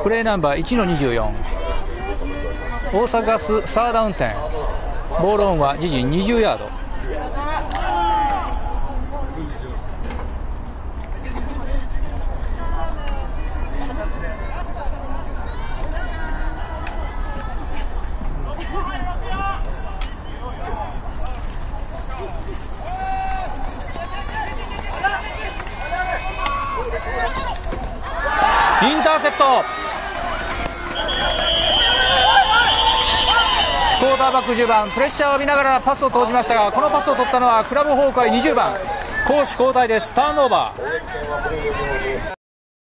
プレーナンバー1の24、大阪ガスサーダウン10、ボールオンは自陣20ヤード。インターセプト。クォーターバック10番、プレッシャーを浴びながらパスを投じましたが、このパスを取ったのはクラブ崩壊20番。攻守交代です。ターンオーバー。